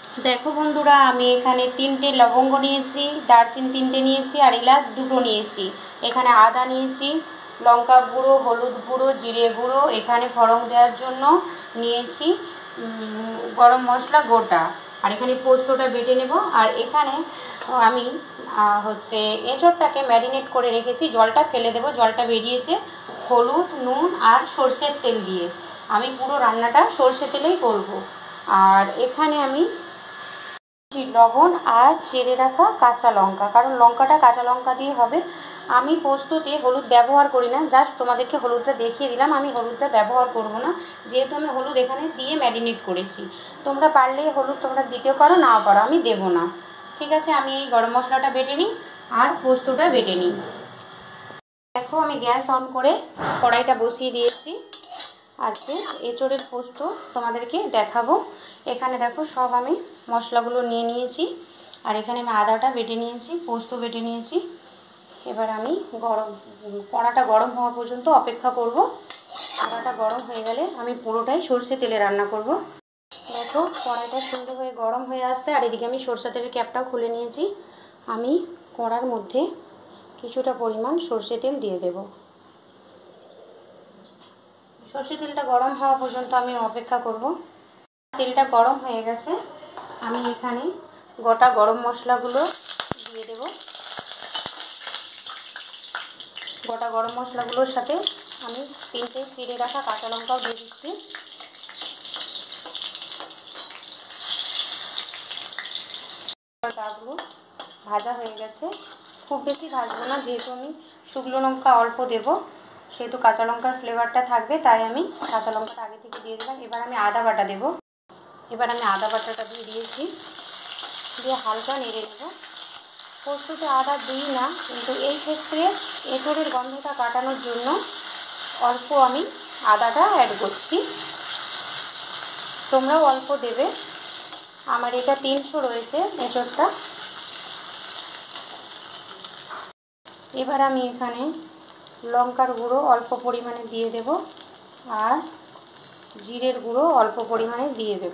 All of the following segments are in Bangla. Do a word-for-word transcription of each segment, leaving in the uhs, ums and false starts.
দেখো বন্ধুরা, আমি এখানে তিনটে লবঙ্গ নিয়েছি, দারচিনি তিনটে নিয়েছি আর এলাচ দুটো নিয়েছি। এখানে আদা নিয়েছি, লঙ্কা গুঁড়ো, হলুদ গুঁড়ো, জিরে গুঁড়ো, এখানে ফোড়ন দেওয়ার জন্য নিয়েছি গরম মশলা গোটা, আর এখানে পোস্তটা বেটে নেব। আর এখানে আমি হচ্ছে এঁচোড়টাকে ম্যারিনেট করে রেখেছি, জলটা ফেলে দেবো, জলটা বেরিয়েছে। হলুদ, নুন আর সর্ষের তেল দিয়ে আমি পুরো রান্নাটা সর্ষে তেলেই করব। আর এখানে আমি লবণ আর চেড়ে রাখা কাঁচা লঙ্কা, কারণ লঙ্কাটা কাঁচা লঙ্কা দিয়ে হবে। আমি পোস্ততে হলুদ ব্যবহার করি না, জাস্ট তোমাদেরকে হলুদটা দেখিয়ে দিলাম। আমি হলুদটা ব্যবহার করব না, যেহেতু আমি হলুদ এখানে দিয়ে ম্যারিনেট করেছি। তোমরা পারলে হলুদ তোমরা দিতেও পারো, নাও পারো, আমি দেবো না। ঠিক আছে, আমি এই গরম মশলাটা বেটে নিই আর পোস্তটা বেটে নিই। দেখো, আমি গ্যাস অন করে কড়াইটা বসিয়ে দিয়েছি। আজকে এঁচোড়ের পোস্ত তোমাদেরকে দেখাবো। এখানে দেখো সব আমি মশলাগুলো নিয়ে নিয়েছি, আর এখানে আমি আদাটা বেটে নিয়েছি, পোস্ত বেটে নিয়েছি। এবার আমি গরম কড়াটা গরম হওয়া পর্যন্ত অপেক্ষা করব। কড়াটা গরম হয়ে গেলে আমি পুরোটাই সরষে তেলে রান্না করব। দেখো, কড়াইটা সুন্দর হয়ে গরম হয়ে আসছে, আর এদিকে আমি সরষে তেলের ক্যাপটাও খুলে নিয়েছি। আমি কড়ার মধ্যে কিছুটা পরিমাণ সরষে তেল দিয়ে দেব। সরষে তেলটা গরম হওয়া পর্যন্ত আমি অপেক্ষা করব। তেলটা গরম হয়ে গেছে, আমি এখানে গোটা গরম মশলাগুলো দিয়ে দেব। গোটা গরম মশলাগুলোর সাথে আমি তিনটে চিড়ে রাখা কাঁচা লঙ্কাও দিয়ে দিচ্ছি। ডাকগুলো ভাজা হয়ে গেছে, খুব বেশি ভাজবো না, যেহেতু আমি শুকনো লঙ্কা অল্প দেব, সেহেতু কাঁচা লঙ্কার ফ্লেভারটা থাকবে, তাই আমি কাঁচা লঙ্কাটা আগে থেকে দিয়ে দিলাম। এবার আমি আদা বাটা দেব। এবার আমি আদা বাটাটা দিয়ে দিয়েছি, দিয়ে হালকা নেড়ে নেব। পোস্ততে আদা দিই না, কিন্তু এই ক্ষেত্রে এঁচোড়ের গন্ধটা কাটানোর জন্য অল্প আমি আদাটা অ্যাড করছি। তোমরাও অল্প দেবে। আমার এটা তিনশো রয়েছে এঁচোড়টা। এবার আমি এখানে লঙ্কার গুঁড়ো অল্প পরিমাণে দিয়ে দেব, আর জিরের গুঁড়ো অল্প পরিমাণে দিয়ে দেব,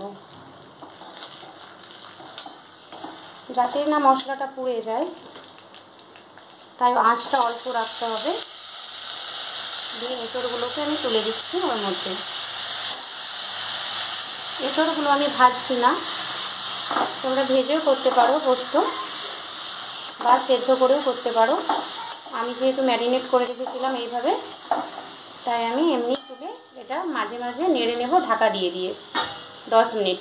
যাতে না মশলাটা পুড়ে যায়, তাই আঁচটা অল্প রাখতে হবে। দিয়ে এঁচোড়গুলোকে আমি তুলে দিচ্ছি ওর মধ্যে। এঁচোড়গুলো আমি ভাজছি না, তোমরা ভেজেও করতে পারো পোস্ত, বা সেদ্ধ করেও করতে পারো। আমি যেহেতু ম্যারিনেট করে রেখেছিলাম এইভাবে, তাই আমি এমনি তুলে এটা মাঝে মাঝে নেড়ে নেব ঢাকা দিয়ে দিয়ে দশ মিনিট।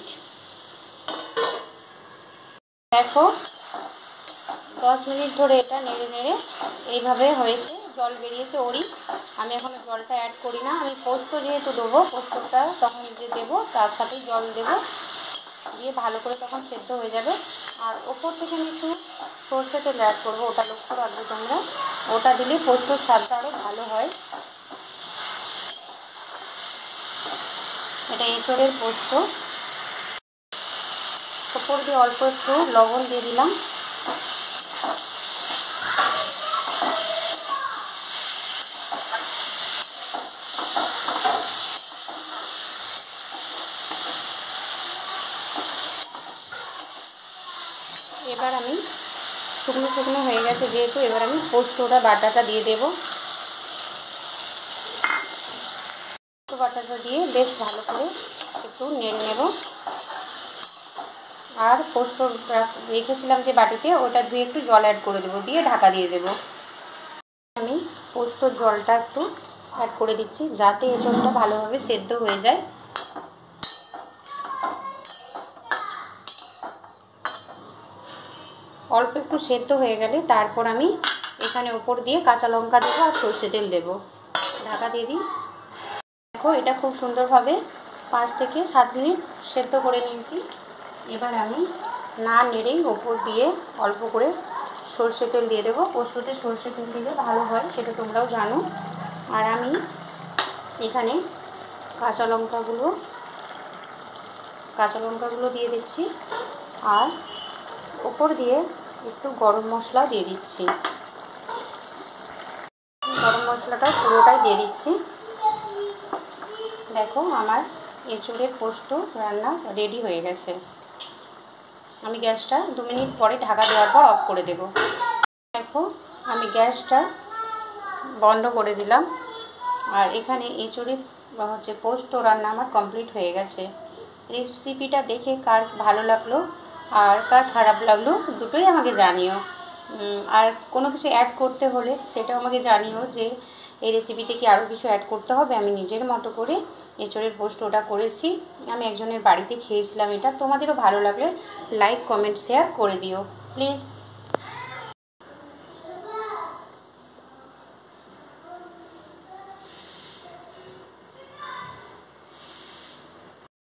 দেখো, দশ মিনিট ধরে এটা নেড়ে নেড়ে এইভাবে হয়েছে, জল বেরিয়েছে ওরই। আমি এখন জলটা অ্যাড করি না, আমি পোস্ত যেহেতু দেবো, পোস্তটা তখন যে দেবো তার সাথেই জল দেবো, দিয়ে ভালো করে তখন সেদ্ধ হয়ে যাবে। আর ওপর থেকে আমি একটু সরষে তেল অ্যাড করবো, ওটা লক্ষ্য রাখবে তোমরা, ওটা দিলে পোস্তর স্বাদটা আরও ভালো হয়। এটা এঁচোড়ের পোস্ত। ওপর দিয়ে অল্প একটু লবণ দিয়ে দিলাম। এবার আমি শুকনো শুকনো হয়ে গেছে যেহেতু, এবার আমি পোস্তটা বাটাটা দিয়ে দেব। পোস্ত বাটাটা দিয়ে বেশ ভালো করে একটু নেড়ে নেব। আর পোস্ত রেখেছিলাম যে বাটিতে, ওটা ধুয়ে একটু জল অ্যাড করে দেবো, দিয়ে ঢাকা দিয়ে দেব। আমি পোস্তর জলটা একটু অ্যাড করে দিচ্ছি, যাতে এঁচোড়টা ভালোভাবে সেদ্ধ হয়ে যায়। অল্প একটু সেদ্ধ হয়ে গেলে তারপর আমি এখানে উপর দিয়ে কাঁচা লঙ্কা দেবো আর সর্ষে তেল দেবো। ঢাকা দিয়ে দিই। দেখো, এটা খুব সুন্দরভাবে পাঁচ থেকে সাত মিনিট সেদ্ধ করে নিয়েছি। এবার আমি না নেড়েই ওপর দিয়ে অল্প করে সর্ষে তেল দিয়ে দেবো। পোস্ততে সর্ষে তেল দিলে ভালো হয়, সেটা তোমরাও জানো। আর আমি এখানে কাঁচা লঙ্কাগুলো কাঁচা লঙ্কাগুলো দিয়ে দিচ্ছি, আর ওপর দিয়ে একটু গরম মশলা দিয়ে দিচ্ছি। গরম মশলাটা পুরোটাই দিয়ে দিচ্ছি। দেখো, আমার এঁচোড়ের পোস্ত রান্না রেডি হয়ে গেছে। আমি গ্যাসটা দু মিনিট পরে ঢাকা দেওয়ার পর অফ করে দেব। দেখো আমি গ্যাসটা বন্ধ করে দিলাম। আর এখানে এঁচোড়ে হচ্ছে পোস্ত রান্না আমার কমপ্লিট হয়ে গেছে। রেসিপিটা দেখে কার ভালো লাগলো আর কার খারাপ লাগলো দুটোই আমাকে জানিও। আর কোনো কিছু অ্যাড করতে হলে সেটাও আমাকে জানিও যে এই রেসিপিতে কি আরও কিছু অ্যাড করতে হবে। আমি নিজের মতো করে এঁচোড়ের পোস্ত ওটা করেছি। আমি একজনের বাড়িতে খেয়েছিলাম এটা। তোমাদেরও ভালো লাগলে লাইক কমেন্ট শেয়ার করে দিও প্লিজ।